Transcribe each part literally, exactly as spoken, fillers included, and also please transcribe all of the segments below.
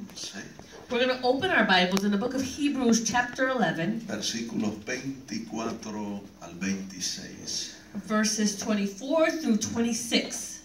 once. We're going to open our Bibles in the book of Hebrews chapter eleven. Versículos veinticuatro al veintiséis. Verses twenty-four through twenty-six.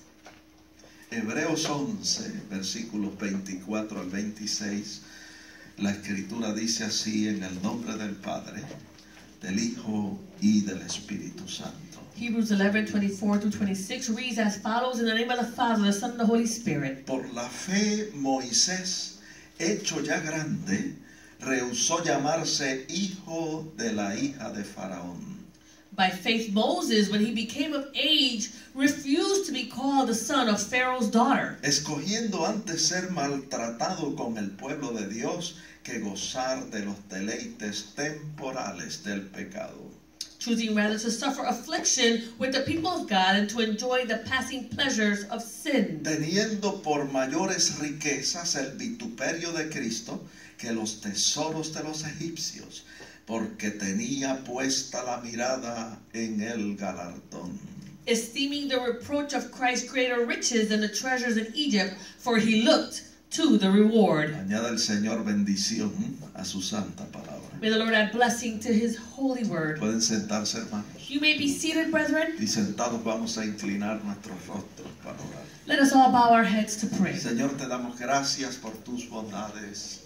Hebreos once, versículos veinticuatro al veintiséis. La escritura dice así: en el nombre del Padre, del Hijo y del Espíritu Santo. Hebrews eleven, twenty-four through twenty-six reads as follows: in the name of the Father, the Son, and the Holy Spirit. Por la fe, Moisés, hecho ya grande, rehusó llamarse hijo de la hija de Faraón. By faith, Moses, when he became of age, refused to be called the son of Pharaoh's daughter, escogiendo antes ser maltratado con el pueblo de Dios que gozar de los deleites temporales del pecado. choosing rather to suffer affliction with the people of God and to enjoy the passing pleasures of sin, teniendo por mayores riquezas el vituperio de Cristo que los tesoros de los egipcios, porque tenía puesta la mirada en el galardón. esteeming the reproach of Christ greater riches than the treasures in Egypt, for he looked to the reward. Añada el Señor bendición a su santa palabra. May the Lord add blessing to his holy word. Pueden sentarse, hermanos. You may be seated, brethren. Y sentados vamos a inclinar nuestros rostros para orar. Let us all bow our heads to pray. Señor, te damos gracias por tus bondades.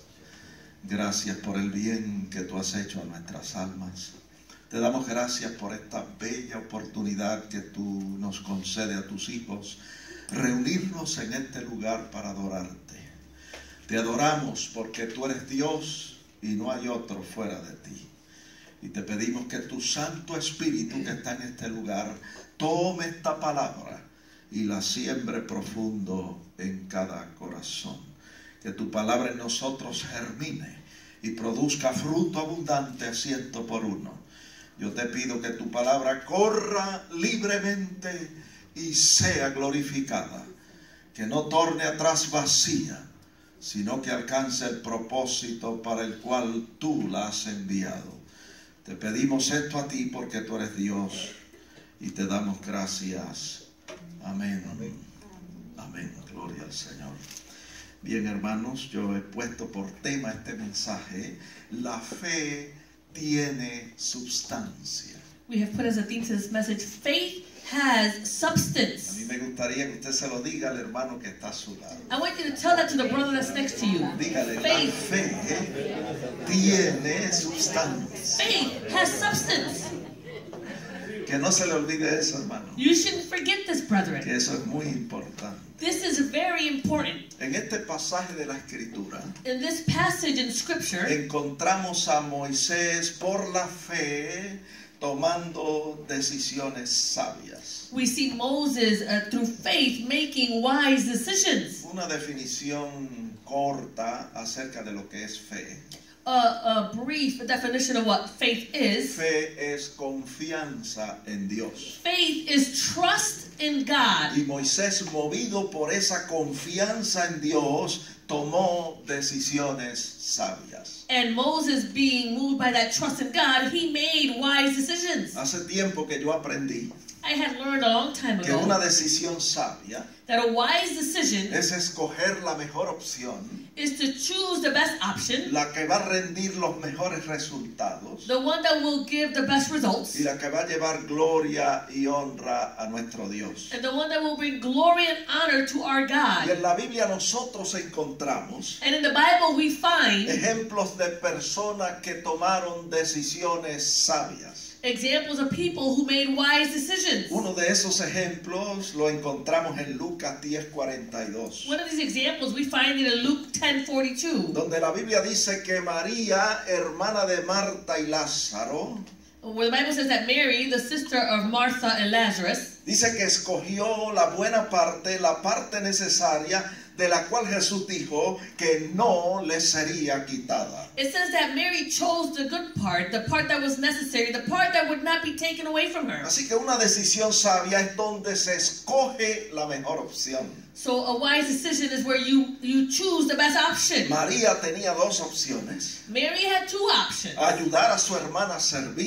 Gracias por el bien que tú has hecho a nuestras almas. Te damos gracias por esta bella oportunidad que tú nos concedes a tus hijos, reunirnos en este lugar para adorarte. Te adoramos porque tú eres Dios y no hay otro fuera de ti. Y te pedimos que tu Santo Espíritu que está en este lugar tome esta palabra y la siembre profundo en cada corazón. Que tu palabra en nosotros germine y produzca fruto abundante a ciento por uno. Yo te pido que tu palabra corra libremente y sea glorificada. Que no torne atrás vacía, sino que alcance el propósito para el cual tú la has enviado. Te pedimos esto a ti porque tú eres Dios y te damos gracias. Amén. Amén. Amén. Gloria al Señor. Bien, hermanos, yo he puesto por tema este mensaje: la fe tiene substancia. We have put as a theme to this message, faith has A substance. mí me gustaría que usted se lo diga al hermano que está a su lado. I want you to tell that to the brother that's next to you. Dígale, la Faith, fe tiene substancia. faith has substance. Que no se le olvide eso, hermano. You shouldn't forget this, Que brethren. eso es muy importante. This is very important. En este pasaje de la Escritura In this passage in Scripture, encontramos a Moisés por la fe tomando decisiones sabias. we see Moses, uh, through faith, making wise decisions. Una definición corta acerca de lo que es fe. Uh, a brief definition of what faith is. Fe es confianza en Dios. Faith is trust in God. Y Moisés, movido por esa confianza en Dios, tomó decisiones sabias. And Moses, being moved by that trust in God, he made wise decisions. Hace tiempo que yo aprendí I had learned a long time que una ago decisión sabia that a wise decision es escoger la mejor opción, is to choose the best option, la que va a rendir los mejores resultados the one that will give the best results, y la que va a llevar gloria y honra a nuestro Dios. and the one that will bring glory and honor to our Y God. en la Biblia nosotros encontramos And in the Bible we find ejemplos de personas que tomaron decisiones sabias. examples of people who made wise decisions. Uno de esos ejemplos lo encontramos en Lucas diez cuarenta y dos, One of these examples we find it in Luke ten forty-two, donde la Biblia dice que María, hermana de Marta y Lázaro, where the Bible says that Mary, the sister of Martha and Lazarus, dice que escogió la buena parte, la parte necesaria, de la cual Jesús dijo que no le sería quitada. it says that Mary chose the good part, the part that was necessary, the part that would not be taken away from her. Así que una decisión sabia es donde se escoge la mejor opción. So a wise decision is where you, you choose the best option. María tenía dos opciones: Mary had two options. ayudar a su hermana a servir,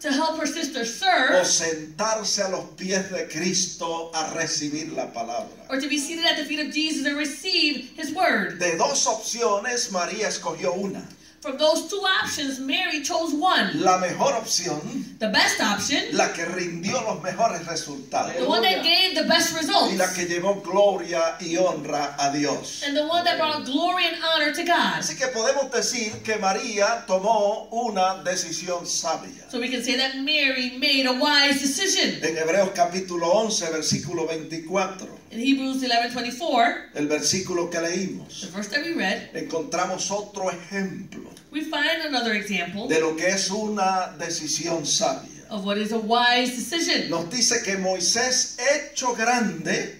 to help her sister o serve, sentarse a los pies de Cristo a recibir la palabra. or to be seated at the feet of Jesus and receive his word. De dos opciones, María escogió una. From those two options, Mary chose one. La mejor opción, The best option, la que rindió los mejores resultados the one that gave the best results, y la que llevó gloria y honra a Dios. and the one that brought glory and honor to God. Así que podemos decir que María tomó una decisión sabia. So we can say that Mary made a wise decision. En Hebreos capítulo once, versículo veinticuatro, In Hebrews eleven twenty-four, el versículo que the leímos, verse that we read, encontramos otro ejemplo we find another example de lo que es una decisión sabia. of what is a wise decision. Nos dice que Moisés, hecho grande,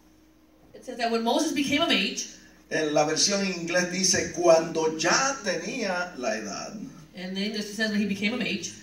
It says that when Moses became of age, en la versión en inglés dice cuando ya tenía la edad. and then it says when he became of age,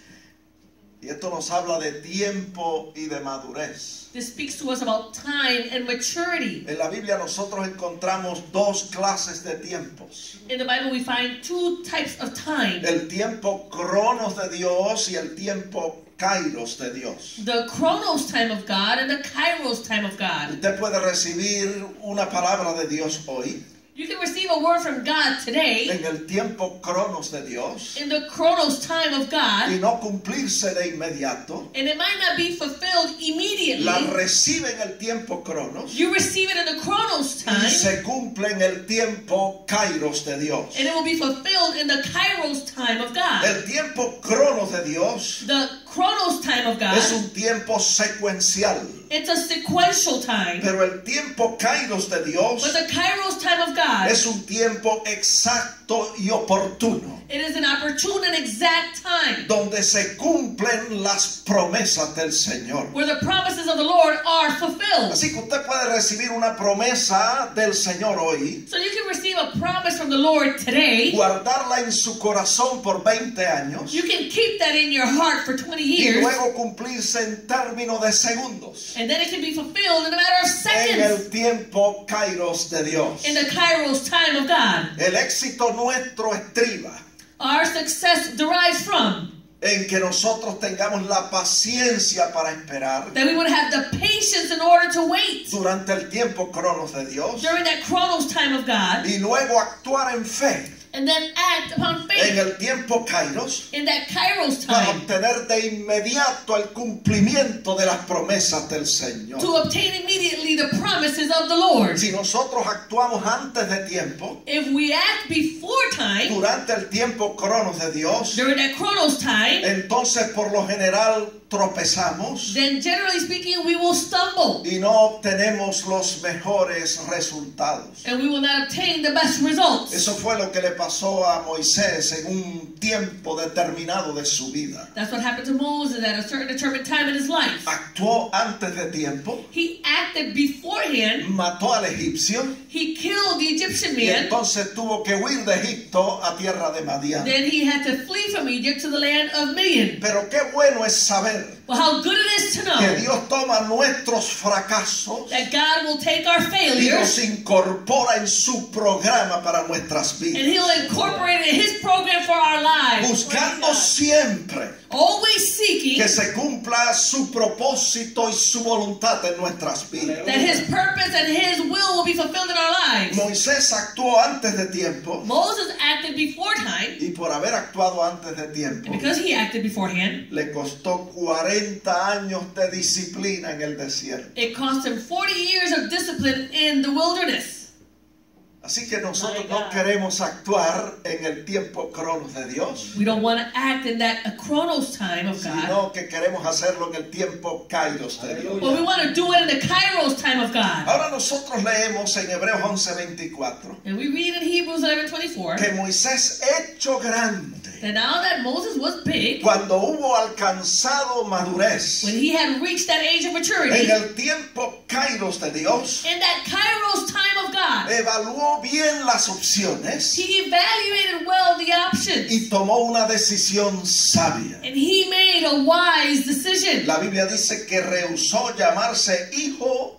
Y esto nos habla de tiempo y de madurez. this speaks to us about time and maturity. En la Biblia nosotros encontramos dos clases de tiempos. In the Bible, we find two types of time. El tiempo cronos de Dios y el tiempo kairos de Dios. The chronos time of God and the kairos time of God. Usted puede recibir una palabra de Dios hoy You can receive a word from God today en el tiempo cronos de Dios in the chronos time of y God, no cumplirse de inmediato. and it might not be fulfilled immediately. La recibe en el tiempo cronos You receive it in the chronos y time, se cumple en el tiempo kairos de Dios. and it will be fulfilled in the kairos time of God. El tiempo cronos de Dios The chronos time of God, es un tiempo secuencial, it's a sequential time. pero el tiempo kairos de Dios But the kairos time of God, es un tiempo exacto y oportuno, it is an opportune and exact time donde se cumplen las promesas del Señor. where the promises of the Lord are fulfilled. Así que usted puede recibir una promesa del Señor hoy, So you can receive a promise from the Lord today. guardarla en su corazón por veinte años You can keep that in your heart for twenty y years, luego cumplirse en términos de segundos and then it can be fulfilled in a matter of en seconds el tiempo kairos de Dios. in the kairos time of God. El éxito nuestro estriba Our success derives from en que nosotros tengamos la paciencia para esperar that we would have the patience in order to wait durante el tiempo cronos de Dios during that chronos time of God, y luego actuar en fe and then act upon en faith el tiempo kairos in that kairos para time obtener de inmediato el cumplimiento de las promesas del Señor. to obtain immediately the promises of the Lord. Si nosotros actuamos antes de tiempo, If we act before time, durante el tiempo cronos de Dios, during that chronos time, entonces por lo general tropezamos then generally speaking we will stumble y no obtenemos los mejores resultados. and we will not obtain the best results. Eso fue lo que le pasó a Moisés en un tiempo determinado de su vida. That's what happened to Moses at a certain determined time in his life. Actuó antes de tiempo, He acted beforehand. mató al egipcio He killed the Egyptian y man. entonces tuvo que huir de Egipto a tierra de Madián. Then he had to flee from Egypt to the land of Midian. Pero qué bueno es saber Well, how good it is to que know Dios toma nuestros fracasos that God will take our y failures los incorpora en su programa para nuestras and vidas, He'll incorporate it in His program for our lives. buscando siempre Always seeking que se cumpla su propósito y su voluntad en nuestras vidas. that His purpose and His will will be fulfilled in our lives. Moisés actuó antes de tiempo Moses acted before time, y por haber actuado antes de tiempo and because he acted beforehand, le costó cuarenta años de disciplina en el desierto. it cost him forty years of discipline in the wilderness. Así que nosotros no queremos actuar en el tiempo cronos de Dios, We don't want to act in that a chronos time of God, sino que queremos hacerlo en el tiempo kairos de Dios. but we want to do it in the kairos time of God. Ahora nosotros leemos en Hebreos once veinticuatro And we read in Hebrews eleven twenty-four que Moisés, hecho grande, that now that Moses was big, cuando hubo alcanzado madurez when he had reached that age of en maturity, el tiempo kairos de Dios, in that kairos time of God, evaluó bien las opciones he evaluated well the options, y tomó una decisión sabia. and he made a wise decision. La Biblia dice que rehusó llamarse hijo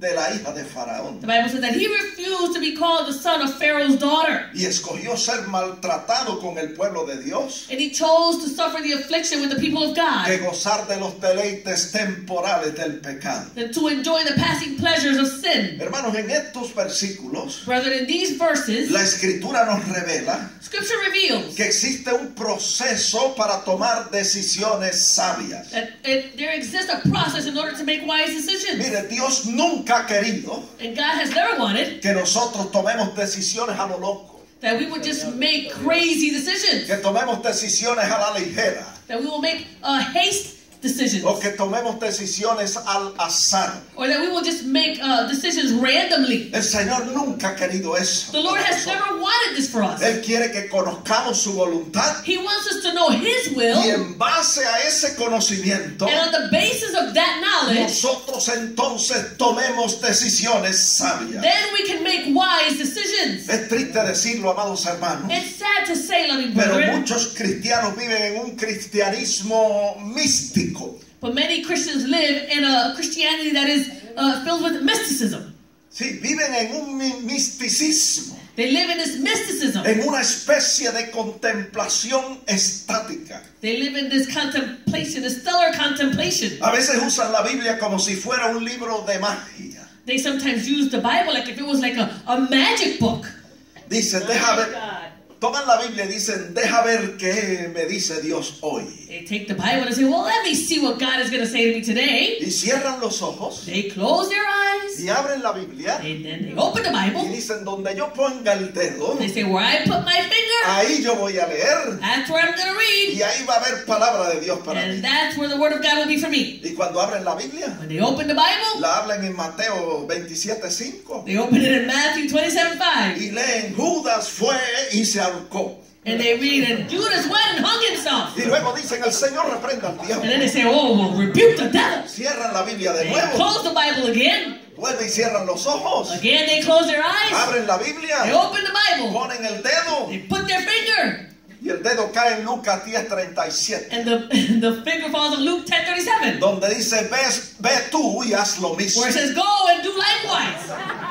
de la hija de Faraón. The Bible says that he refused to be called the son of Pharaoh's daughter. Y escogió ser maltratado con el pueblo de Dios, And he chose to suffer the affliction with the people of God que gozar de los deleites temporales del pecado. than to enjoy the passing pleasures of sin. Hermanos, en estos versículos, Brethren, in these verses, la Escritura nos revela Scripture reveals que existe un proceso para tomar decisiones sabias. that it, there exists a process in order to make wise decisions. Mire, Dios nunca ha querido And God has never wanted que nosotros tomemos decisiones a lo loco, that we would just make crazy decisions, que tomemos decisiones a la ligera, that we will make uh, haste decisions, o que tomemos decisiones al azar. or that we will just make uh, decisions randomly. El Señor nunca ha querido eso. The Lord has never wanted this for us. Él quiere que conozcamos su voluntad He wants us to know His will, y en base a ese conocimiento and on the basis of that knowledge, nosotros entonces tomemos decisiones sabias. then we can make wise decisions. Es triste decirlo, amados hermanos, It's sad to say, loving pero brethren, muchos cristianos viven en un cristianismo místico. but many Christians live in a Christianity that is uh, filled with mysticism. Sí, viven en un mi- misticismo, They live in this mysticism. en una especie de contemplación estática. They live in this contemplation, this stellar contemplation. A veces usan la Biblia como si fuera un libro de magia. They sometimes use the Bible like if it was like a, a magic book. Dicen, deja ver, toman la Biblia y dicen, deja ver qué me dice Dios hoy. They take the Bible and say, well, let me see what God is going to say to me today. Y cierran los ojos They close their eyes, y abren la Biblia and then they open the y Bible. dicen, donde yo ponga el dedo, They say, where I put my finger, ahí yo voy a leer that's where I'm going to read. y ahí va a haber palabra de Dios para And mí. that's where the Word of God will be for me. Y cuando abren la Biblia, When they open the Bible, la hablan en Mateo veintisiete cinco they open it in Matthew twenty-seven five. y leen, Judas fue y se ahorcó. And they read, and Judas went and hung himself. Y luego dicen, el Señor reprenda al diablo. And then they say, oh, well, rebuke the devil. Cierran la Biblia de They nuevo, close the Bible again. vuelven y cierran los ojos, Again, they close their eyes. abren la They Biblia, open the Bible. ponen el dedo They put their finger. y el dedo cae en Lucas diez treinta y siete, And the, the finger falls on Luke ten thirty-seven. donde dice, ves, ve tú y haz lo mismo. Where it says, go and do likewise.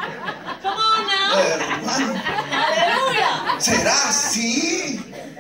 Come on now. Hermano, Hallelujah. ¿será así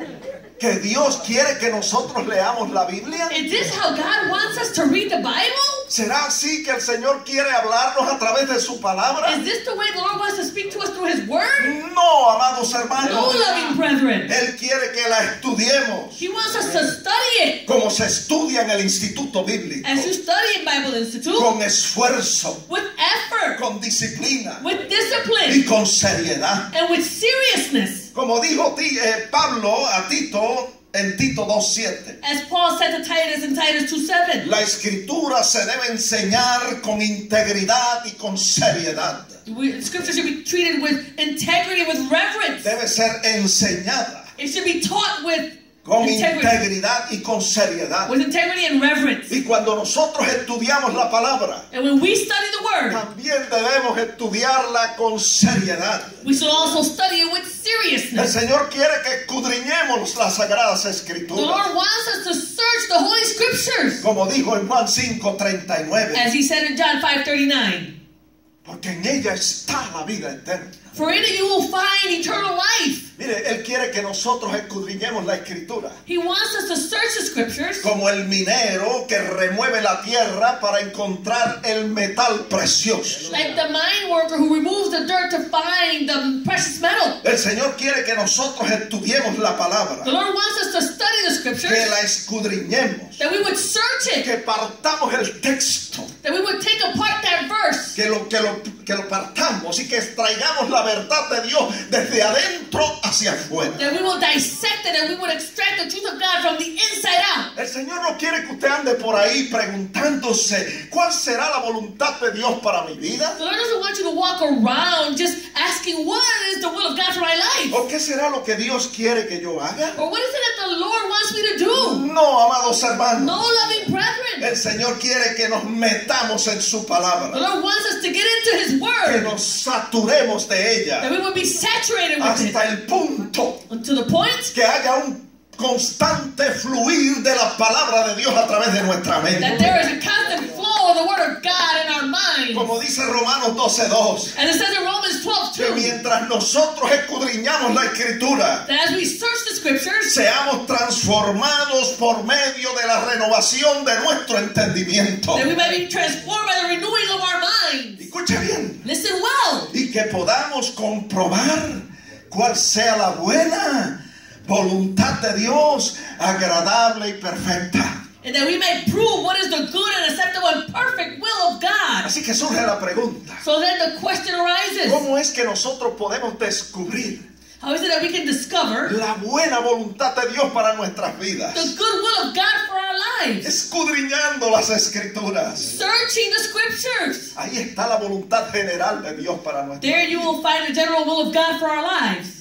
que Dios quiere que nosotros leamos la Biblia? Is this how God wants us to read the Bible? ¿Será así que el Señor quiere hablarnos a través de su palabra? Is this the way the Lord wants to speak to us through His Word? No, amados No, hermanos. loving brethren. Él quiere que la estudiemos He wants us to study it como se estudia en el Instituto Bíblico, as you study in Bible Institute con esfuerzo, with effort, con disciplina with y discipline, con seriedad. and with seriousness. Como dijo Ti- eh, Pablo a Tito en Tito dos siete. As Paul said to Titus in Titus two seven. La escritura se debe enseñar con integridad y con seriedad. We, scripture should be treated with integrity, with reverence. Debe ser enseñada It should be taught with con integrity, integridad y con seriedad. with integrity and reverence. Y cuando nosotros estudiamos la palabra, And when we study the Word, también debemos estudiarla con seriedad. we should also study it with El seriousness. Señor quiere que escudriñemos las sagradas The escrituras. Lord wants us to search the Holy Scriptures, Como dijo en Juan cinco treinta y nueve. as He said in John five thirty-nine. Porque en ella está la vida eterna. For in it you will find eternal life. Mire, Él quiere que nosotros escudriñemos la escritura. He wants us to search the Scriptures Como el minero que remueve la tierra para encontrar el metal precioso. like the mine worker who removes the dirt to find the precious metal. El Señor quiere que nosotros estudiemos la palabra, The Lord wants us to study the que Scriptures, la escudriñemos, that we would search it, que partamos el texto, that we would take apart that verse, que lo, que lo, que lo partamos y que extraigamos la verdad de Dios desde adentro hacia afuera. that we will dissect it, and we would extract the truth of God from the inside out. El Señor no quiere que usted ande por ahí preguntándose cuál será la voluntad de Dios para mi vida, The Lord doesn't want you to walk around just asking what is the will of God for my life, o qué será lo que Dios quiere que yo haga. or what is it that the Lord wants me to do. No, amados hermanos. No, loving brethren. El Señor quiere que nos metamos en su The palabra, Lord wants us to get into His que Word, nos saturemos de that ella we would be saturated with it, hasta el punto to the point que haya un constante fluir de la palabra de Dios a través de nuestra That mente. there is a constant flow of the Word of God in our minds. Como dice Romanos doce dos, And it says in Romans twelve que two, mientras nosotros escudriñamos la Escritura, that as we search the Scriptures, seamos transformados por medio de la renovación de nuestro entendimiento. that we might be transformed by the renewing of our minds. Escuche bien. Listen well. Y que podamos comprobar cuál sea la buena voluntad de Dios, agradable y perfecta. And that we may prove what is the good and acceptable and perfect will of God. Así que surge la pregunta, So then the question arises, ¿cómo es que nosotros podemos descubrir how is it that we can discover la buena voluntad de Dios para nuestras vidas? the good will of God for our lives? Escudriñando las Escrituras. Searching the Scriptures. Ahí está la voluntad general de Dios para nuestras There you vidas. will find the general will of God for our lives.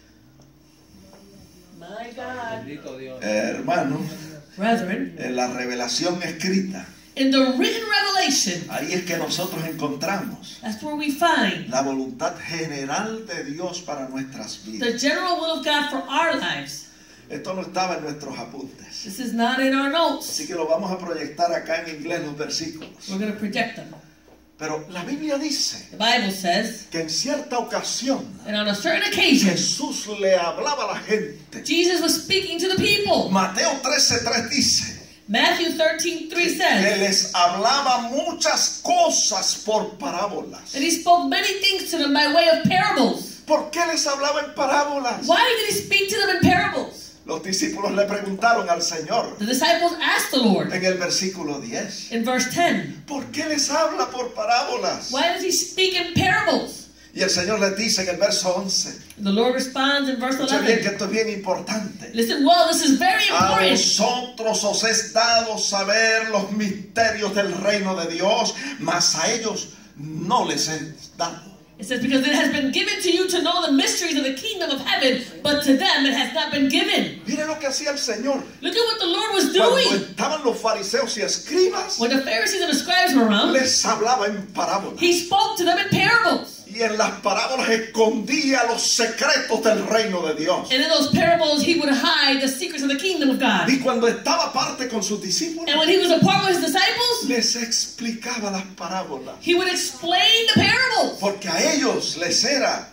My God. Eh, hermano, Brethren, en la revelación escrita, in the written revelation, ahí es que nosotros encontramos that's where we find la voluntad general de Dios para nuestras vidas. the general will of God for our lives. Esto no estaba en nuestros apuntes. This is not in our notes. Así que lo vamos a proyectar acá en inglés los versículos. We're going to project them. Pero la Biblia dice The Bible says que en cierta ocasión that on a certain occasion, Jesús le hablaba a la gente. Jesus was speaking to the people. Mateo trece tres dice Matthew thirteen three que says les hablaba muchas cosas por parábolas. that he spoke many things to them by way of parables. ¿Por qué les hablaba en parábolas? Why did he speak to them in parables? Los discípulos le preguntaron al Señor The disciples asked the Lord en el versículo diez, in verse ten, ¿por qué les habla por parábolas? why does he speak in parables? Y el Señor les dice en el verso once, The Lord responds in verse escuchen bien que eleven. esto es bien importante. Listen well, this is very A important. vosotros os es dado saber los misterios del reino de Dios, mas a ellos no les es dado. It says, because it has been given to you to know the mysteries of the kingdom of heaven, but to them it has not been given. Mire lo que hacía el Señor. Look at what the Lord was Cuando doing. estaban los fariseos y escribas, When the Pharisees and the scribes were around, les hablaba en parábolas. he spoke to them in parables. Y en las parábolas escondía los secretos del reino de Dios. And in those parables, he would hide the secrets of the kingdom of God. Y cuando estaba aparte con sus discípulos, And when he was apart with his disciples, les explicaba las parábolas. he would explain the parables. Porque a ellos les era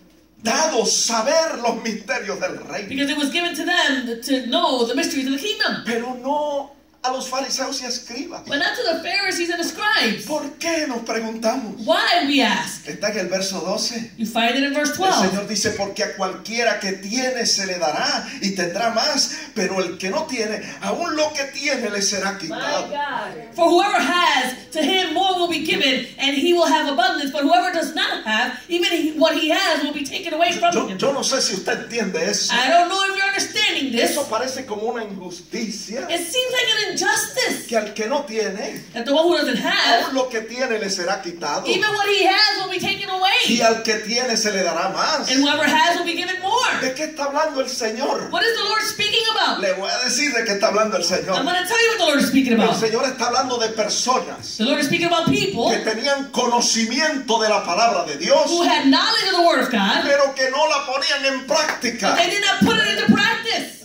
dado saber los misterios del reino. Because it was given to them to know the mysteries of the kingdom. Pero no a los fariseos y escribas. But not to the Pharisees and the scribes. ¿Por qué nos preguntamos? Why, we ask? Está en el verso doce. You find it in verse El twelve. Señor dice, porque a cualquiera que tiene se le dará y tendrá más, pero el que no tiene, aún lo que tiene le será quitado. For whoever has, to him more will be given, and he will have abundance. But whoever does not have, even he, what he has will be taken away from Yo, him. yo no sé si usted entiende eso. I don't know if you're understanding this. Eso parece como una injusticia. It seems like an injustice Que al que no tiene, that the one who doesn't have, aún lo que tiene le será quitado. even what he has will be taken Y away. al que tiene se le dará más. And whoever has will be given more. ¿De qué está hablando el Señor? What is the Lord speaking about? Le voy a decir de qué está hablando el Señor. I'm going to tell you what the Lord is speaking El about. Señor está hablando de personas The Lord is speaking about people que tenían conocimiento de la palabra de Dios, who had knowledge of the Word of God, pero que no la ponían en práctica. but they did not put it into practice.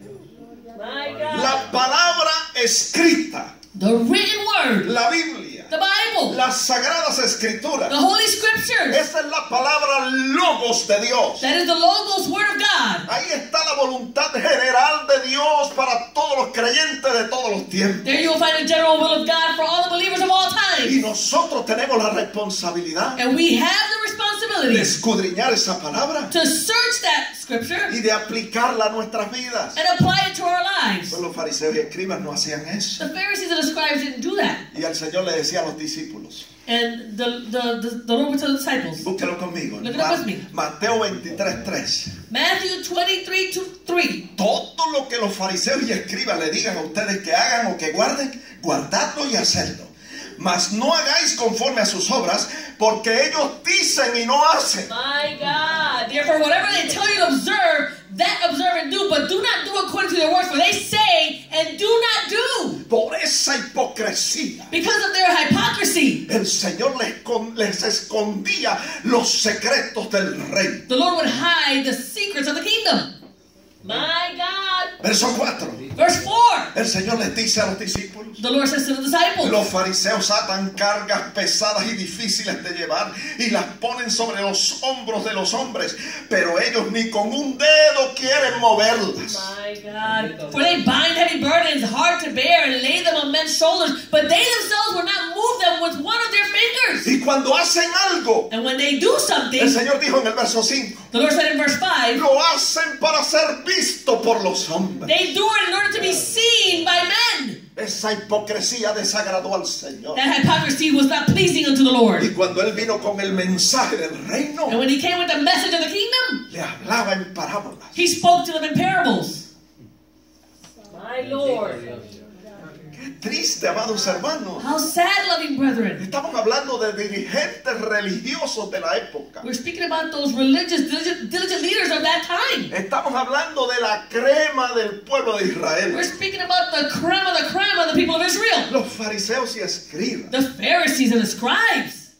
My God. La palabra escrita, The written Word, la Biblia, the Bible, las sagradas escrituras, the Holy Scriptures, esa es la palabra logos de Dios. that is the Logos Word of God. Ahí está la voluntad general de Dios para todos los creyentes de todos los tiempos. There you will find the general will of God for all the believers of all Y time. nosotros tenemos la responsabilidad And we have the de responsibility escudriñar esa palabra to search that Scripture y de aplicarla a nuestras vidas. and apply it to our lives. Pues los fariseos y escribas no hacían eso. The Pharisees and the scribes didn't do that. Y el Señor le decía a los discípulos, And the, the, the, the Lord would tell the disciples, búsquelo conmigo. Look it up with me. Mateo veintitrés tres. Matthew twenty-three to three. Todo lo que los fariseos y escribas le digan a ustedes que hagan o que guarden, guardadlo y hacedlo. Mas no hagáis conforme a sus obras, porque ellos dicen y no hacen. My God. Therefore, whatever they tell you to observe, that observe and do, but do not do according to their works, for they say and do not do. Por esa hipocresía, Because of their hypocrisy, el Señor les, con- les escondía los secretos del rey. the Lord would hide the secrets of the kingdom. My God. Verso cuatro. Verse four. El Señor les dice a los discípulos: The Lord says to the disciples, los fariseos atan cargas pesadas y difíciles de llevar y las ponen sobre los hombros de los hombres, pero ellos ni con un dedo quieren moverlas. my God. For they bind heavy burdens hard to bear and lay them on men's shoulders, but they themselves will not move them with one of their fingers. Y cuando hacen algo, And when they do something, el Señor dijo en el verso cinco, the Lord said in verse five, lo hacen para ser visto por los hombres. they do it in order to be seen by men. Esa hipocresía desagradó al Señor. That hypocrisy was not pleasing unto the Lord. Y cuando Él vino con el mensaje del reino, And when he came with the message of the kingdom, le hablaba en parábolas. he spoke to them in parables. My Lord. Qué triste, amados hermanos. How sad, loving brethren. Estamos hablando de dirigentes religiosos de la época. We're speaking about those religious, diligent, diligent leaders of that time. Estamos hablando de la crema del pueblo de We're Israel. speaking about the creme of the creme of the people of Israel. Los fariseos y escribas. The Pharisees and the scribes.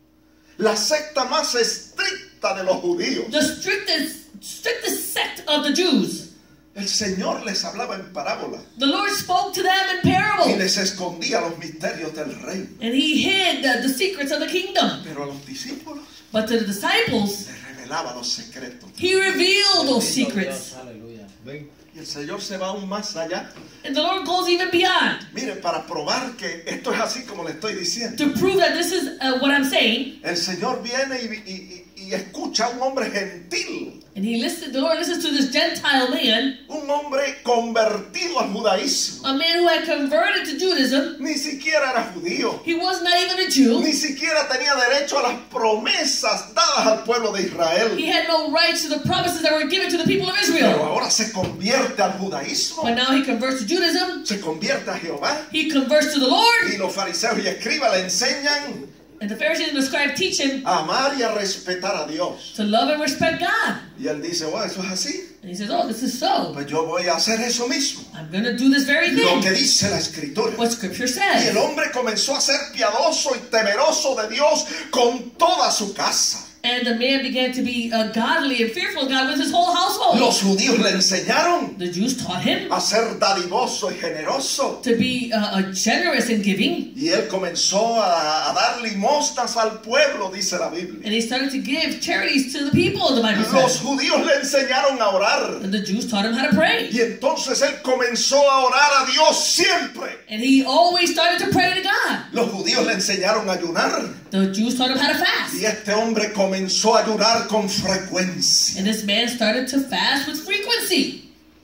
La secta más estricta de los judíos. The strictest, strictest sect of the Jews. El Señor les hablaba en parábolas The Lord spoke to them in y parables. les escondía los misterios del reino. And he hid the, the secrets of the kingdom. Pero a los discípulos But to the disciples, les revelaba los secretos. he revealed those secrets. Y el Señor se va aún más allá. And the Lord goes even beyond. Mire, para probar que esto es así como le estoy diciendo. To prove that this is uh, what I'm saying. El Señor viene y, y- y- y escucha a un hombre gentil. And he listened, the Lord listens to this Gentile man, Un hombre convertido al judaísmo. a man who had converted to Judaism. Ni siquiera era judío. He was not even a Jew. Ni siquiera tenía derecho a las promesas dadas al pueblo de He Israel. had no rights to the promises that were given to the people of Pero Israel. ahora se convierte al judaísmo. But now he converts to Judaism. Se convierte a Jehová. He converts to the Lord. Y los fariseos y escribas le enseñan And the Pharisees and the scribes teach him a amar y a respetar a Dios. to love and respect God. Y él dice, bueno, eso es así. And he says, oh, this is so. Pues yo voy a hacer eso mismo. I'm going to do this very Lo thing. que dice la Escritura. What Scripture Y el says. hombre comenzó a ser piadoso y temeroso de Dios con toda su casa. And the man began to be uh, godly and fearful of God with his whole household. Los judíos le enseñaron The Jews taught him a ser dadivoso y generoso. to be uh, uh, generous in giving. Y él comenzó a, a dar limosnas al pueblo, dice la Biblia. And he started to give charities to the people, the Bible Los says. judíos le enseñaron a orar. And the Jews taught him how to pray. Y entonces él comenzó a orar a Dios siempre. And he always started to pray to God. Los judíos le enseñaron a ayunar. The Jews taught him how to fast. Y este hombre comenzó a ayunar con frecuencia. And this man started to fast with frequency.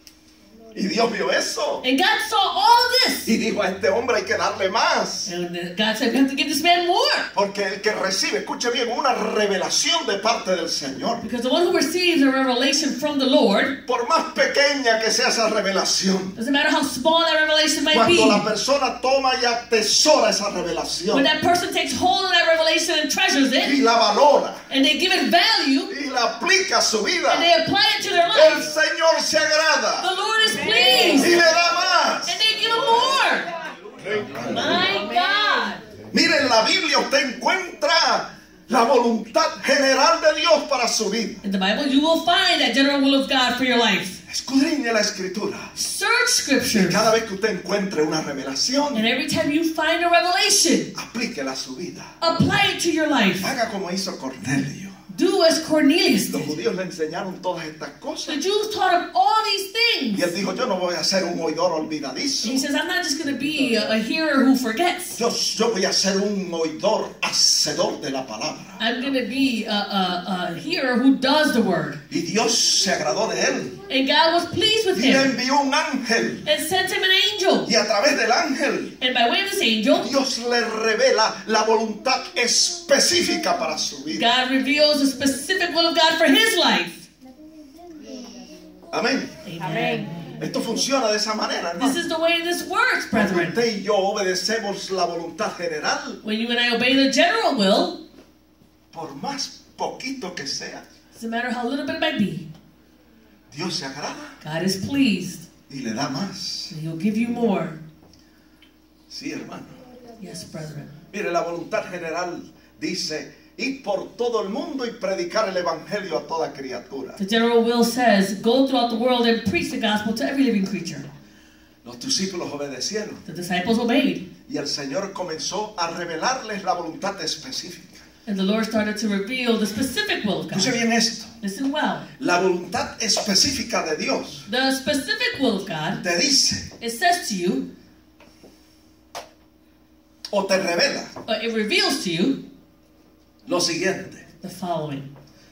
Y Dios vio eso. And God saw all of this. Y dijo, a este hombre hay que darle más. And God said, we have to give this man more. Porque el que recibe, escuche bien, una revelación de parte del Señor. Because the one who receives a revelation from the Lord, Por más pequeña que sea esa revelación, doesn't matter how small that revelation might cuando la be, persona toma y atesora esa revelación when that person takes hold of that revelation and treasures y it, la valora and they give it value, y la aplica a su vida, and they apply it to their el life, Señor se agrada the Lord is y pleased, le da más. and they give him more. My God. Mire, en la Biblia usted encuentra la voluntad general de Dios para su vida. In the Bible, you will find that general will of God for your life. Escudriñe la Escritura. Search Y scriptures. cada vez que usted encuentre una revelación, And every time you find a revelation, aplíquela a su vida. apply it to your life. Haga como hizo Cornelio. Do as Cornelius Los did. judíos le enseñaron todas estas cosas. The Jews taught him all these Y things. él dijo, yo no voy a ser un oidor olvidadizo. He says, I'm not just going to be a, a hearer who forgets. Yo, yo voy a ser un oidor hacedor de la palabra. I'm going to be a, a, a hearer who does the word. Y Dios se agradó de él. And God was pleased with Y le him envió un ángel. and sent him an angel. Y a través del ángel, And by way of this angel, Dios le revela la voluntad específica para su vida. God reveals a specific will of God for his life. Amén. Amen. Esto funciona de esa manera, This hermano. is the way this works, Cuando brethren. usted y yo obedecemos la voluntad general, When you and I obey the general will, por más poquito que sea, doesn't matter how little bit it might be, Dios se agrada God is pleased. y le da más. And he'll give you more. Sí, hermano. Yes, brethren. Mire, la voluntad general dice, ir por todo el mundo y predicar el evangelio a toda criatura. The general will says, go throughout the world and preach the gospel to every living creature. Los discípulos obedecieron The disciples obeyed. y el Señor comenzó a revelarles la voluntad específica. And the Lord started to reveal the specific will of God. Escuche bien esto. Listen well. La voluntad específica de Dios The specific will of God, te dice it says to you, o te revela or it reveals to you, lo siguiente. the following.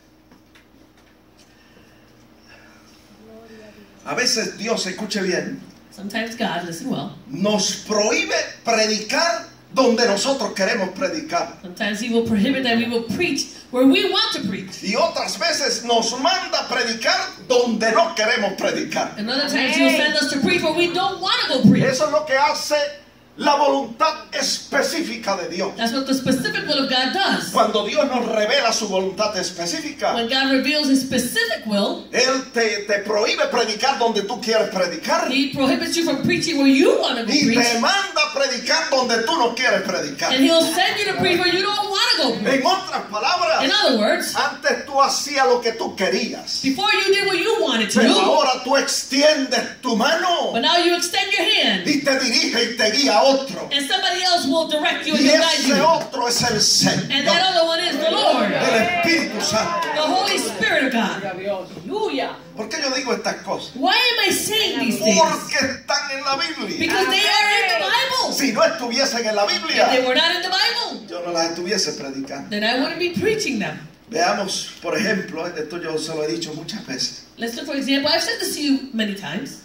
A veces Dios, escuche bien, Sometimes God, listen well, nos prohíbe predicar donde nosotros queremos predicar. sometimes He will prohibit that we will preach where we want to preach. Y otras veces nos manda predicar donde no queremos predicar. And other times He will send us to preach where we don't want to go preach. Eso es lo que hace la voluntad específica de Dios. That's what the specific will of God does. Cuando Dios nos revela su voluntad específica, When God reveals His specific will, Él te, te prohíbe predicar donde tú quieres predicar He prohibits you from preaching where you want to go y preach. te manda a predicar donde tú no quieres predicar. And He'll send you to preach where you don't want to go preach. En otras palabras, In other words, antes tú hacías lo que tú querías, before you did what you wanted to pero do, ahora tú extiendes tu mano but now you extend your hand, y te dirige y te guía a otro. and somebody else will direct you and Y will guide ese you. otro es el And that Señor, other one is the Lord, el Espíritu Santo. the Holy Spirit of God. Hallelujah. ¿Por qué yo digo estas cosas? Why am I saying these things? Porque están en la Biblia. Because they are in the Bible. Si no estuviesen en la If they Biblia, were not in the Bible, yo no las estuviese predicando. then I wouldn't be preaching them. Veamos, por ejemplo, esto yo se lo he dicho muchas veces, Let's look, for example, I've said this to you many times.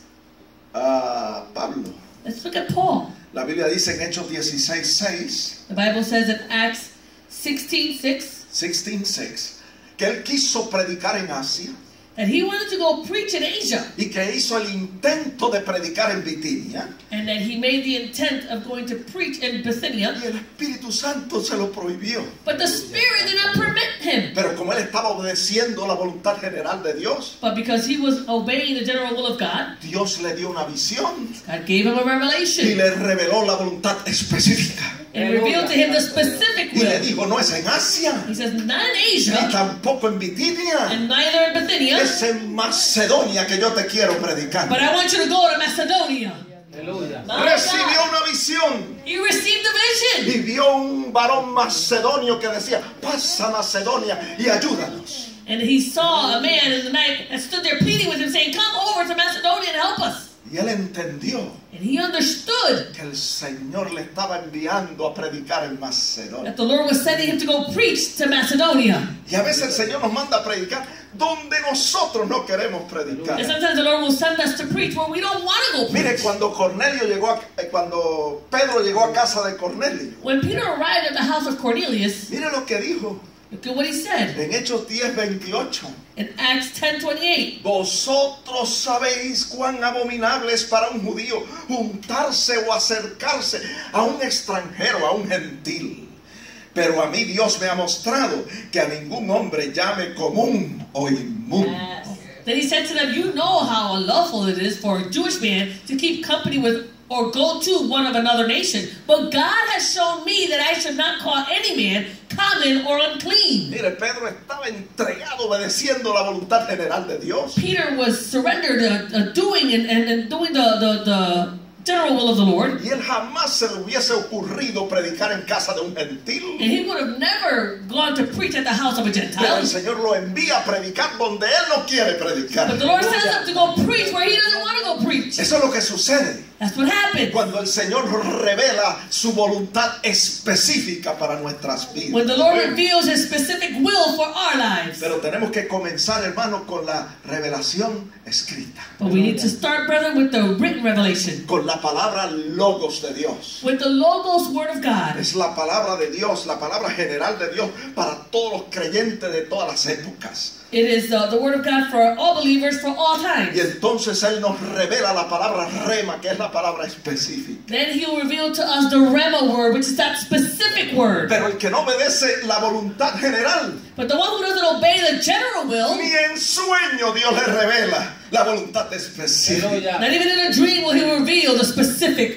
a Pablo. Let's look at Paul. La Biblia dice en Hechos dieciséis seis, The Bible says in Acts sixteen six dieciséis seis, que él quiso predicar en Asia that he wanted to go preach in Asia, y que hizo el intento de predicar en Bitinia and that he made the intent of going to preach in Bithynia, y el Espíritu Santo se lo prohibió. but the Spirit did not permit him. Pero como él estaba obedeciendo la voluntad general de Dios, But because he was obeying the general will of God, Dios le dio una visión God gave him a y revelation le reveló la voluntad específica. and revealed to him the specific Y le will. dijo, no es en Asia, He says, not in ni Asia, tampoco en Bitinia, and neither in Bithynia, es en Macedonia que yo te quiero predicar. but I want you to go to Macedonia. Hallelujah. My Recibió God. una visión He received a vision. y vio un varón macedonio que decía, pasa a Macedonia y ayúdanos. And he saw a man in the night and stood there pleading with him, saying, come over to Macedonia and help us. Y él entendió And he understood que el Señor le estaba enviando a predicar en Macedonia. that the Lord was sending him to go preach to Macedonia. Y a veces el Señor nos manda a predicar donde nosotros no queremos predicar. And sometimes the Lord will send us to preach where we don't want to go Mire, preach. cuando Cornelio llegó a, eh, cuando Pedro llegó a casa de Cornelio, When Peter arrived at the house of Cornelius, mire lo que dijo look at what he said en Hechos diez veintiocho. in Acts ten twenty-eight. Vosotros sabéis cuán abominable es para un judío juntarse o acercarse a un extranjero, a un gentil. Pero a mí Dios me ha mostrado que a ningún hombre llame común o inmundo. Then he said to them, you know how unlawful it is for a Jewish man to keep company with or go to one of another nation. But God has shown me that I should not call any man common or unclean. Mire, Pedro estaba entregado obedeciendo la voluntad general de Dios. Peter was surrendered uh, uh, doing and, and, and doing the, the, the general will of the Lord. Y él jamás se le hubiese ocurrido predicar en casa de un gentil. And he would have never gone to preach at the house of a Pero Gentile. el Señor lo envía a predicar donde él no quiere predicar. But the Lord sends him to go preach where he doesn't want to go preach. Eso es lo que sucede That's what happened. cuando el Señor revela su voluntad específica para nuestras When vidas. the Lord reveals his specific will for our lives. Pero tenemos que comenzar, hermano, con la revelación escrita, But we need to start, brother, with the written revelation. con la palabra logos de Dios. With the Logos Word of God. Es la palabra de Dios, la palabra general de Dios para todos los creyentes de todas las épocas. It is uh, the Word of God for all believers for all Y times. entonces Él nos revela la palabra rema, que es la palabra específica. Then he will reveal to us the Rema word, which is that specific word. Pero el que no obedece la voluntad general, But the one who doesn't obey the general will, ni en sueño Dios le revela la voluntad específica. Hallelujah. not even in a dream will he reveal the specific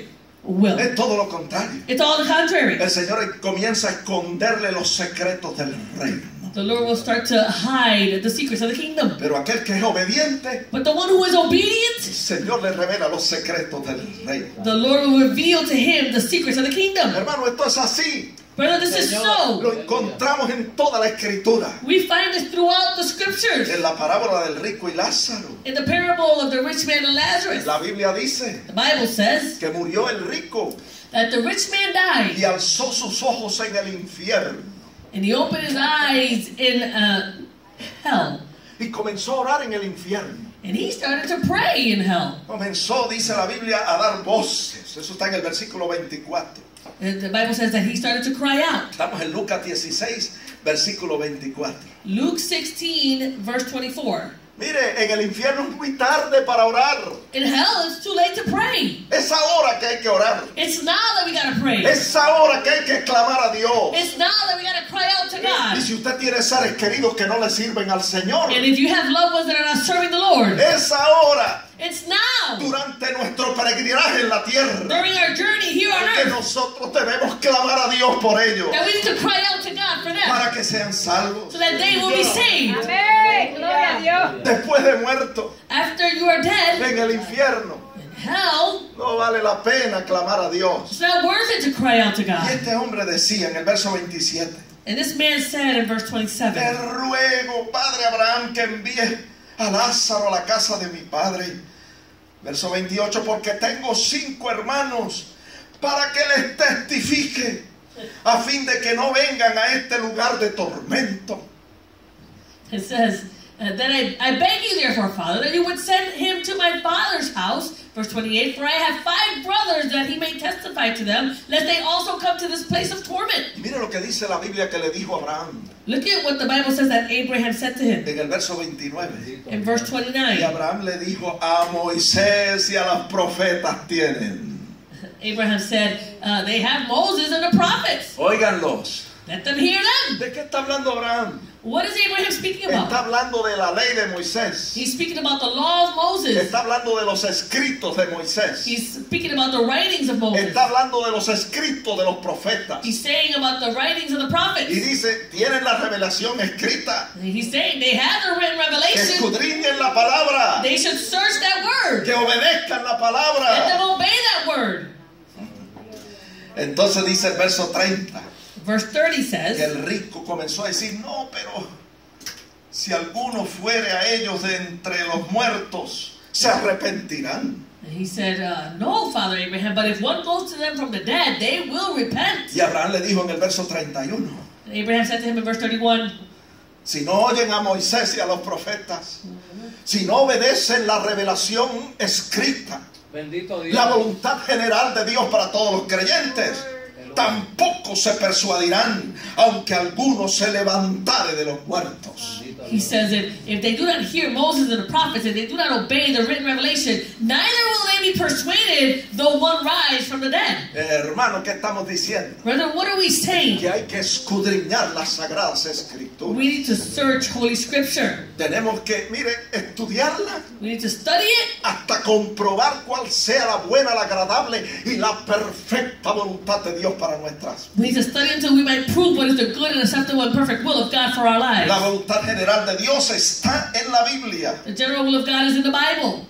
will. Es todo lo contrario. It's all the contrary. El Señor comienza a esconderle los secretos del reino. The Lord will start to hide the secrets of the kingdom. Pero aquel que es obediente, But the one who is obedient, el Señor le revela los secretos del reino. the Lord will reveal to him the secrets of the kingdom. Hermano, esto es así. Brother, this is Lo so. encontramos en toda la escritura. We find this throughout the scriptures. En la parábola del rico y Lázaro, In the parable of the rich man and Lazarus, la Biblia dice the Bible says que murió el rico that the rich man y died alzó sus ojos en el infierno and he opened his eyes in uh, hell. y comenzó a orar en el infierno. And he started to pray in hell. Comenzó, dice la Biblia, a dar voces. Eso está en el versículo veinticuatro. And the Bible says that he started to cry out. Estamos en Lucas dieciséis, versículo veinticuatro. Luke sixteen, verse twenty-four. Mire, en el infierno es muy tarde para orar. In hell, it's too late to pray. Es ahora que hay que orar. It's now that we gotta pray. Es ahora que hay que clamar a Dios. It's now that we gotta cry out to Y God. si usted tiene seres queridos que no le sirven al Señor, And if you have loved ones that are not serving the Lord, es ahora, it's now, durante nuestro peregrinaje en la tierra, during our journey here on que earth, nosotros debemos clamar a Dios por ellos, that we need to cry out to God for them, para que sean salvos. so that they will be saved. Amén. Gloria a Dios. Después de muerto After you are dead en el infierno, in hell, no vale la pena clamar a Dios. it's not worth it to cry out to Y God. este hombre decía en el verso veintisiete, And this man said in verse te twenty-seven, ruego, Padre Abraham, que envíe a Lázaro a la casa de mi padre. Verso veintiocho, porque tengo cinco hermanos para que les testifique, a fin de que no vengan a este lugar de tormento. it says, uh, then I, I beg you therefore, Father, that you would send him to my father's house. Verse twenty-eight, for I have five brothers, that he may testify to them, lest they also come to this place of torment. Y mire lo que dice la Biblia que le dijo a Abraham Look at what the Bible says that Abraham said to him en el verso veintinueve. in verse Y twenty-nine. Abraham le dijo, a Moisés y a los profetas tienen. Abraham said, uh, they have Moses and the prophets. Óiganlos. Let them hear them. ¿De qué está hablando Abraham? What is Abraham speaking Está about? hablando de la ley de Moisés. He's speaking about the law of Moses. Está hablando de los escritos de Moisés. He's speaking about the writings of Moses. Está hablando de los escritos de los profetas. He's saying about the writings of the Y prophets. dice, tienen la revelación escrita. He's saying they have the written Que revelation. escudriñen la palabra. They should search that word. Que obedezcan la Let them palabra. obey that word. Entonces dice el verso treinta. Verse thirty Que says, el rico comenzó a decir, no, pero si alguno fuere a ellos de entre los muertos, se arrepentirán. and he said, uh, no, Father Abraham, but if one goes to them from the dead, they will repent. Y Abraham le dijo en el verso treinta y uno, And Abraham said to him in verse thirty-one, si no oyen a Moisés y a los profetas, si no obedecen la revelación escrita, Bendito Dios. la voluntad general de Dios para todos los creyentes, tampoco se persuadirán, aunque alguno se levantare de los muertos. he says that if they do not hear Moses and the prophets, and they do not obey the written revelation, neither will they be persuaded though one rise from the dead. Eh, hermano, ¿qué estamos diciendo? Brother, what are we saying? Que hay que escudriñar las sagradas escrituras. We need to search Holy Scripture. Tenemos que, mire, estudiarla We need to study it hasta comprobar cuál sea la buena, la agradable y la perfecta voluntad de Dios para nuestras. We need to study until we might prove what is the good and acceptable and perfect will of God for our lives. La voluntad general de Dios está en la Biblia. The general will of God is in the Bible.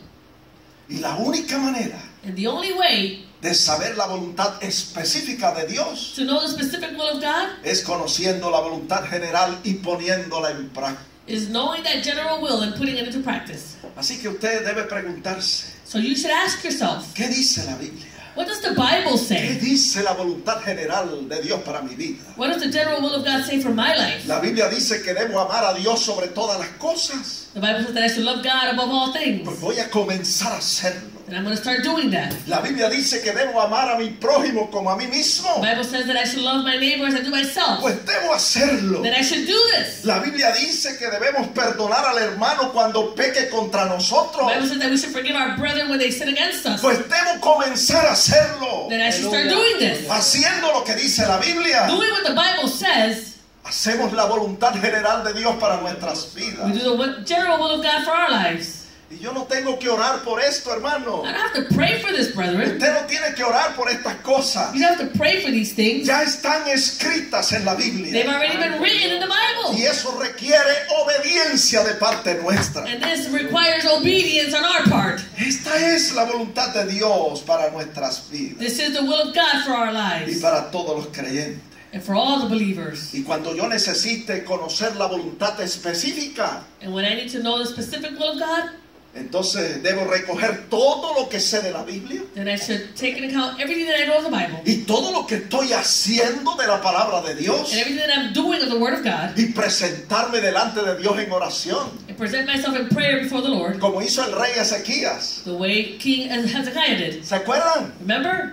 Y la única manera And the only way de saber la voluntad específica de Dios to know the specific will of God es conociendo la voluntad general y poniéndola en práctica. is knowing that general will and putting it into practice. Así que usted debe preguntarse, So you should ask yourself, ¿qué dice la Biblia? what does the Bible ¿Qué say? dice la voluntad general de Dios para mi vida? What does the general will of God say for my life? La Biblia dice que debo amar a Dios sobre todas las cosas. The Bible says that I should love God above all things. Pues voy a comenzar a hacerlo. And I'm going to start doing that. La Biblia dice que debo amar a mi prójimo como a mí mismo. The Bible says that I should love my neighbor as I do myself. Pues debo hacerlo. That I should do this. La Biblia dice que debemos perdonar al hermano cuando peque contra The nosotros. Bible says that we should forgive our brethren when they sin against us. Pues debo comenzar a hacerlo. That I should start doing this. Haciendo lo que dice la Biblia. Doing what the Bible says. Hacemos la voluntad general de Dios para nuestras We vidas. do the general will of God for our lives. Y yo no tengo que orar por esto, hermano. I don't have to pray for this, brethren. Usted no tiene que orar por estas cosas. You don't have to pray for these things. Ya están escritas en la Biblia. They've already been written in the Bible. Y eso requiere obediencia de parte nuestra. And this requires obedience on our part. Esta es la voluntad de Dios para nuestras vidas This is the will of God for our y lives para todos los creyentes. and for all the believers. Y cuando yo necesite conocer la voluntad específica, And when I need to know the specific will of God, entonces debo recoger todo lo que sé de la Biblia then I should take into account everything that I know of the Bible y todo lo que estoy haciendo de la palabra de Dios and everything that I'm doing of the Word of God y presentarme delante de Dios en oración, and present myself in prayer before the Lord como hizo el rey Ezequías. the way King Hezekiah did. ¿Se acuerdan? Remember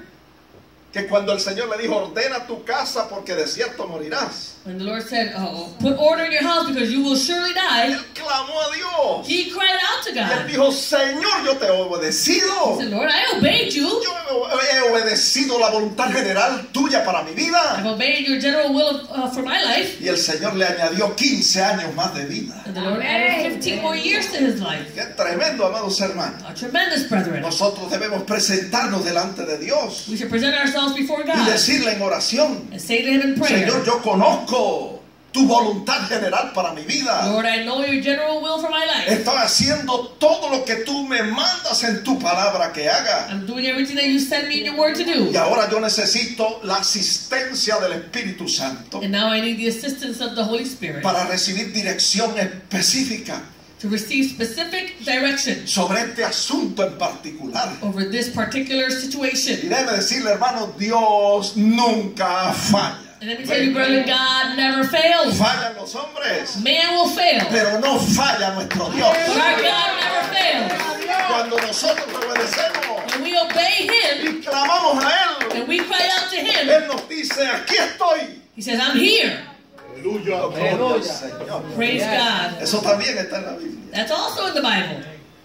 Que cuando el Señor le dijo, ordena tu casa porque de cierto morirás, when the Lord said, oh, put order in your house because you will surely die, él clamó a Dios. he cried out to Y él God. dijo, Señor, yo te he obedecido. He said, Lord, I obeyed you. Yo he obedecido la voluntad general tuya para mi I've vida. obeyed your general will of, uh, for my life. Y el Señor le añadió quince años más de vida. And the Lord added fifteen more years to his life. Qué tremendo, amados hermanos. A tremendous, brethren. Nosotros debemos presentarnos delante de Dios We should present ourselves before y God decirle en oración, and say to him in prayer, Señor, yo conozco tu voluntad general para mi vida. Lord, I know your general will for my life. Estoy haciendo todo lo que tú me mandas en tu palabra que haga. I'm doing everything that you send me in your word to do. Y ahora yo necesito la asistencia del Espíritu Santo And now I need the assistance of the Holy Spirit para recibir dirección específica to receive specific direction sobre este asunto en particular. over this particular Y situation. déjeme decirle, hermano, Dios nunca falla. And let me tell you, brother, God never fails. Fallan los hombres, Man will fail, pero no falla nuestro Dios. but our God never fails. Cuando nosotros obedecemos When we obey him y clamamos a Él, and we cry out to him, Él nos dice, aquí estoy. he says, I'm here. Aleluya, gloria al Señor. Praise God. Eso también está en la Biblia. That's also in the Bible.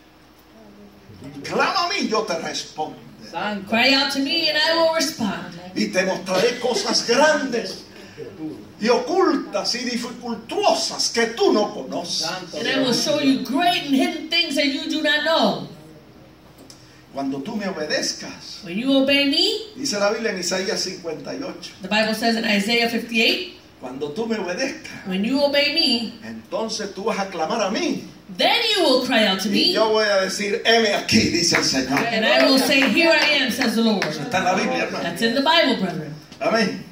Clama a mí, yo te respondo. Santo. Cry out to me and I will respond. Y te mostraré cosas grandes y ocultas y dificultuosas que tú no conoces. Santo. And I will show you great and hidden things that you do not know. Cuando tú me obedezcas, When you obey me, dice la Biblia en Isaías cincuenta y ocho, the Bible says in Isaiah fifty-eight, cuando tú me obedezcas, when you obey me, entonces tú vas a clamar a mí. then you will cry out to Y me, yo voy a decir, heme aquí, dice el Señor. and I will say, here I am, says the Lord. Está en la Biblia, hermano. That's in the Bible, brethren. Amén.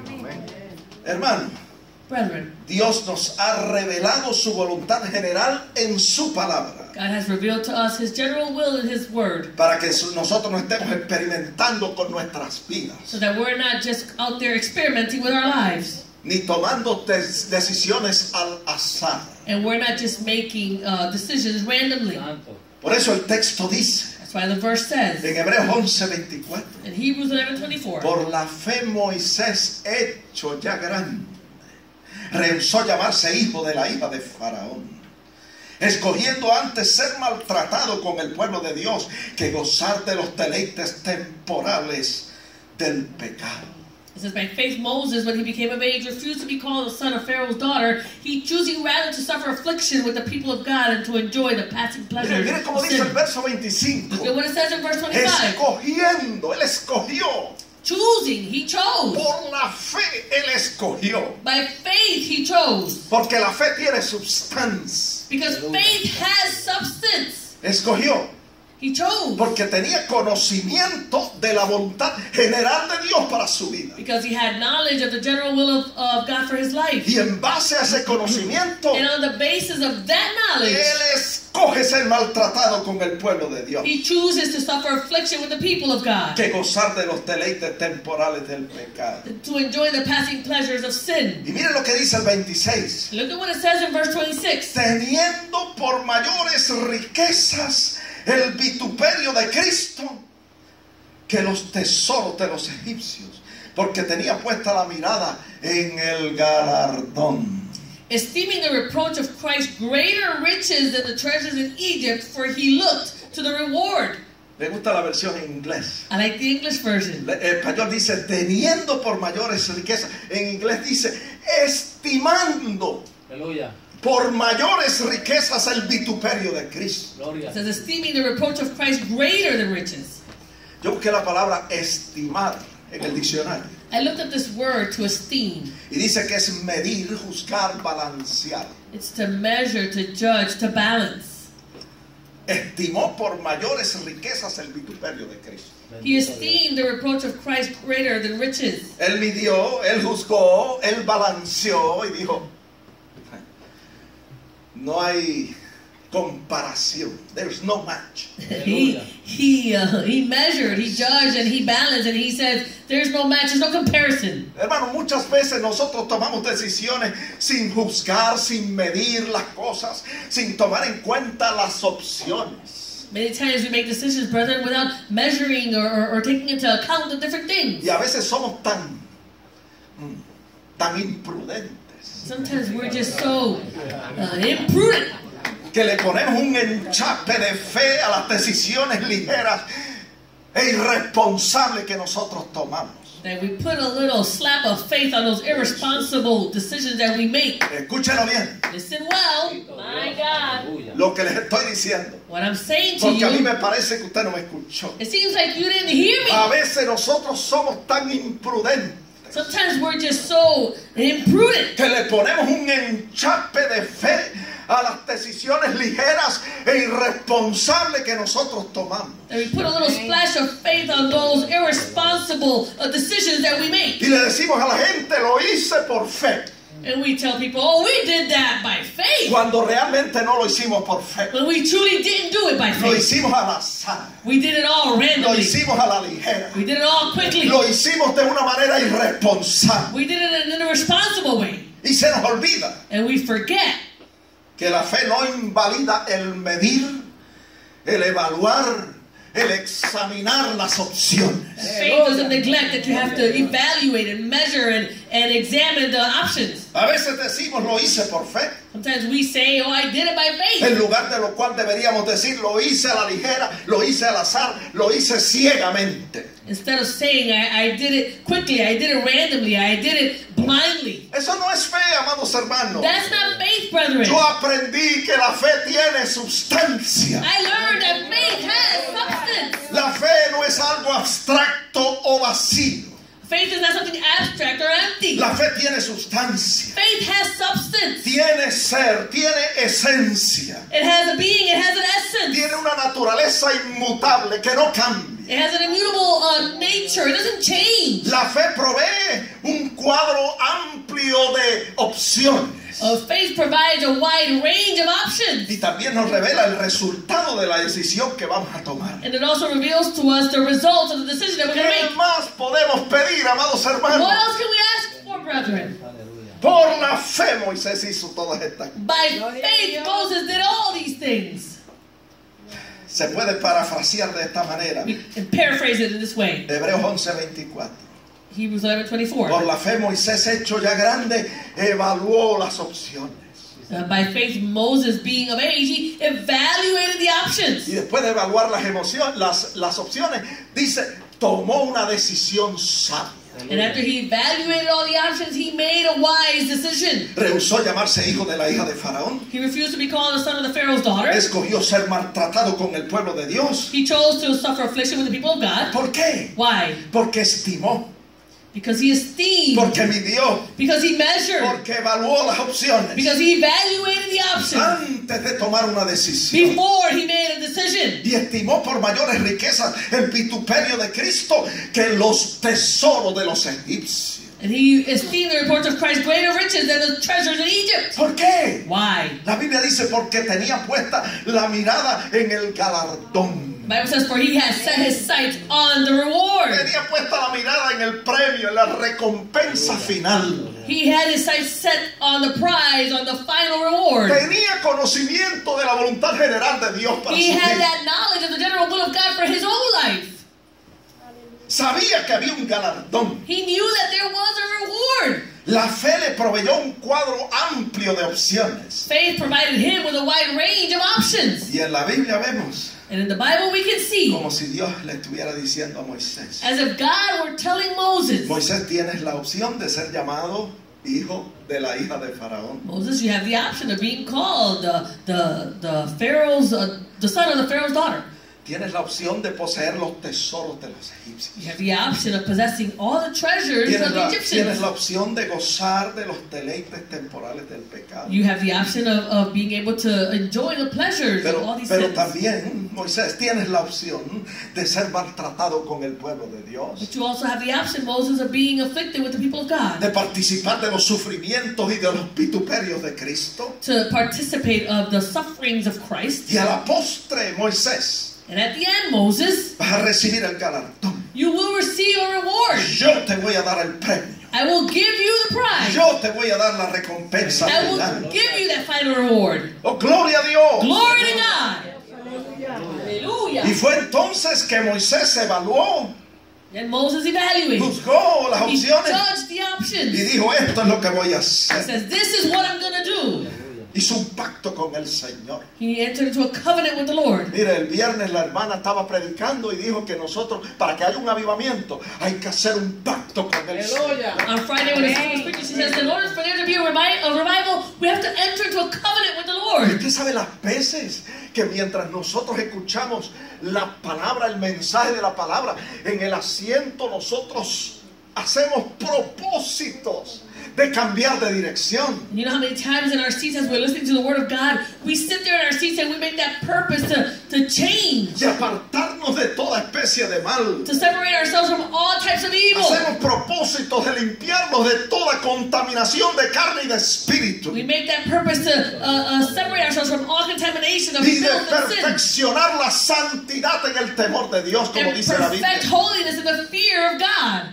Hermano, Brethren, Dios nos ha revelado su voluntad general en su palabra, God has revealed to us his general will in his word, para que su- nosotros no estemos experimentando con nuestras vidas, so that we're not just out there experimenting with our lives, ni tomando des- decisiones al azar. and we're not just making uh, decisions randomly. Santo. Por eso el texto dice, That's why the verse says en Hebreos once veinticuatro, in Hebrews eleven twenty-four, por la fe Moisés, hecho ya grande, rehusó llamarse hijo de la hija de Faraón, escogiendo antes ser maltratado con el pueblo de Dios que gozar de los deleites temporales del pecado. it says, by faith Moses, when he became of age, refused to be called the son of Pharaoh's daughter, he choosing rather to suffer affliction with the people of God and to enjoy the passing pleasure Mire, mire cómo of dice el sin. verso veinticinco, Look at what it says in verse twenty-five. escogiendo, él escogió, Choosing, he chose. por la fe él escogió, By faith, he chose. porque la fe tiene substancia, Because faith has substance. escogió, He chose. porque tenía conocimiento de la voluntad general de Dios para su vida. Because he had knowledge of the general will of, of God for his life. Y en base a ese conocimiento, And on the basis of that knowledge, él escoge ser maltratado con el pueblo de Dios, he chooses to suffer affliction with the people of God. que gozar de los deleites temporales del pecado. To enjoy the passing pleasures of sin. Y mire lo que dice el veintiséis, Look at what it says in verse twenty-six. teniendo por mayores riquezas el vituperio de Cristo que los tesoros de los egipcios, porque tenía puesta la mirada en el galardón. Esteeming the reproach of Christ greater riches than the treasures in Egypt, for he looked to the reward. Me gusta la versión en inglés. I like the English version. En español dice teniendo por mayores riquezas. En inglés dice estimando Aleluya. por mayores riquezas el vituperio de Cristo. Gloria. It says, esteeming the reproach of Christ greater than riches. Yo busqué la palabra estimar en el diccionario. I looked up this word to esteem. Y dice que es medir, juzgar, balancear. It's to measure, to judge, to balance. Estimó por mayores riquezas el vituperio de Cristo. He esteemed the reproach of Christ greater than riches. Él midió, él juzgó, él balanceó y dijo, no hay comparación. There's no match. He he uh, he measured, he judged, and he balanced, and he said, "There's no match, there's no comparison." Hermano, muchas veces nosotros tomamos decisiones sin juzgar, sin medir las cosas, sin tomar en cuenta las opciones. Many times we make decisions, brethren, without measuring or, or, or taking into account the different things. Y a veces somos tan, tan imprudentes Sometimes we're just so uh, imprudent que le ponemos un enchape de fe a las decisiones ligeras e irresponsables que nosotros tomamos. that we put a little slap of faith on those irresponsible decisions that we make. Escúchelo bien, Listen well, my God, lo que les estoy diciendo, what I'm saying to porque a mí you. me parece que usted no me escuchó. It seems like you didn't hear me. A veces nosotros somos tan imprudentes Sometimes we're just so imprudent que le ponemos un enchape de fe a las decisiones ligeras e irresponsables que nosotros tomamos. that we put a little splash of faith on those irresponsible uh, decisions that we make. Y le decimos a la gente, lo hice por fe, And we tell people, oh, we did that by faith. cuando realmente no lo hicimos por fe. When we truly didn't do it by Lo faith. hicimos al azar, We did it all lo randomly. hicimos a la ligera, We did it all quickly. lo hicimos de una manera irresponsable. We did it in an irresponsible way. Y se nos olvida And we forget que la fe no invalida el medir, el evaluar, el examinar las opciones. faith doesn't neglect that you have to evaluate and measure and, and examine the options. A veces decimos, lo hice por fe, Sometimes we say, oh, I did it by faith. en lugar de lo cual deberíamos decir, lo hice a la ligera, lo hice al azar, lo hice ciegamente. Instead of saying, I, I did it quickly, I did it randomly, I did it blindly. Eso no es fe, amados hermanos. That's not faith, brethren. Yo aprendí que la fe tiene sustancia. I learned that faith has substance. La fe no es algo abstracto o vacío. Faith is not something abstract or empty. La fe tiene sustancia, Faith has substance. tiene ser, tiene esencia, It has a being, it has an essence. tiene una naturaleza inmutable que no cambia. It has an immutable uh, nature. It doesn't change. La fe provee un cuadro amplio de opciones Uh, faith provides a wide range of options. y también nos revela el resultado de la decisión que vamos a tomar. And it also reveals to us the results of the decision that we're going to ¿Qué make. más podemos pedir, amados What hermanos? else can we ask for, brethren? Por la fe Moisés hizo todas estas. By faith, Moses did all these things. Se puede parafrasear de esta manera. We can paraphrase it in this way. Hebreos once veinticuatro. Hebrews eleven twenty-four. Por la fe Moisés, hecho ya grande, evaluó las opciones. Uh, by faith, Moses, being of age, he evaluated the options. Y después de evaluar las emociones, las, las opciones, dice, tomó una decisión sabia. And after he evaluated all the options, he made a wise decision. Rehusó llamarse hijo de la hija de Faraón. He refused to be called the son of the Pharaoh's daughter. Escogió ser maltratado con el pueblo de Dios. He chose to suffer affliction with the people of God. ¿Por qué? Why? Porque estimó, Because he esteemed. porque midió, Because he measured. porque evaluó las opciones. Because he evaluated the options Antes de tomar una decisión. before he made a decision. Y estimó por mayores riquezas el vituperio de Cristo que los tesoros de los egipcios. And he esteemed the reports of Christ greater riches than the treasures in Egypt. ¿Por qué? Why? La Biblia dice porque tenía puesta la mirada en el galardón. The Bible says, for he has set his sights on the reward. Tenía puesta la mirada en el premio, en la recompensa final. He had his sights set on the prize, on the final reward. Tenía conocimiento de la voluntad general de Dios para su He had vida. that knowledge of the general will of God for his own life. Sabía que había un galardón. He knew that there was a reward. La fe le proveyó un cuadro amplio de opciones. Faith provided him with a wide range of options. Y en la Biblia vemos And in the Bible we can see, como si Dios le estuviera diciendo a Moisés. as if God were telling Moses, Moisés, tienes la opción de ser llamado hijo de la hija de Faraón. Moses, you have the option of being called the the the Pharaoh's uh, the son of the Pharaoh's daughter. Tienes la opción de poseer los tesoros de los egipcios. You have the option of possessing all the treasures Tienes of the la, Egyptians. tienes la opción de gozar de los deleites temporales del pecado. You have the option of, of being able to enjoy the pleasures of all Pero, these pero things. también, Moisés, tienes la opción de ser maltratado con el pueblo de Dios. But you also have the option, Moses, of being afflicted with the people of God. De participar de los sufrimientos y de los vituperios de Cristo. To participate of the sufferings of Christ. Y a la postre, Moisés, And at the end, Moses, vas a recibir el galardón. you will receive a reward. Yo te voy a dar el premio. I will give you the prize. Yo te voy a dar la recompensa I final. will give you that final reward. Oh, gloria a Dios. Glory to God. Hallelujah. Y fue entonces que Moisés evaluó, Then Moses evaluated. juzgó las He opciones judged the y options. dijo, esto es lo que voy a He hacer. says, this is what I'm going to do. Hizo un pacto con el Señor. He entered into a covenant with the Lord. Mire, el viernes la hermana estaba predicando y dijo que nosotros, para que haya un avivamiento, hay que hacer un pacto con el Señor. On Friday when the sister was preaching, she says, in order for there to be a, revi- a revival, we have to enter into a covenant with the Y Lord. usted sabe las veces que mientras nosotros escuchamos la palabra, el mensaje de la palabra, en el asiento nosotros hacemos propósitos de cambiar de dirección. You know how many times in our seats as we're listening to the Word of God, we sit there in our seats and we make that purpose to, to change, De apartarnos de toda especie de mal. to separate ourselves from all types of evil. Hacemos propósitos de limpiarnos de toda contaminación de carne y de espíritu. We make that purpose to uh, uh, separate ourselves from all contamination of Y de filth and sin, perfeccionar la santidad en el temor de Dios, como and dice la perfect Biblia. holiness in the fear of God.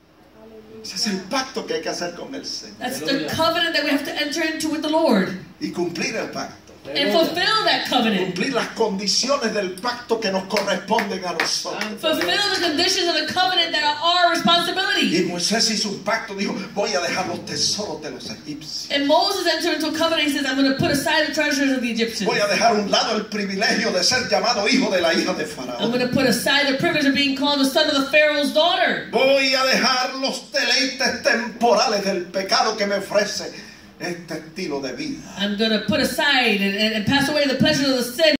Ese es el pacto que hay que hacer con el Señor. That's the covenant that we have to enter into with the Lord Y cumplir el pacto. and fulfill that covenant. Cumplir las condiciones del pacto que nos corresponden a nosotros. Fulfill the conditions of the covenant that are our Y responsibility. Moisés hizo un pacto, dijo, voy a dejar los tesoros de los egipcios. And Moses entered into a covenant. He says, I'm going to put aside the treasures of the Egyptians. Voy a dejar a un lado el privilegio de ser llamado hijo de la hija de I'm Faraón. going to put aside the privilege of being called the son of the Pharaoh's daughter. Voy a dejar los deleites temporales del pecado que me ofrece este estilo de vida. I'm going to put aside and, and, and pass away the pleasures of the sin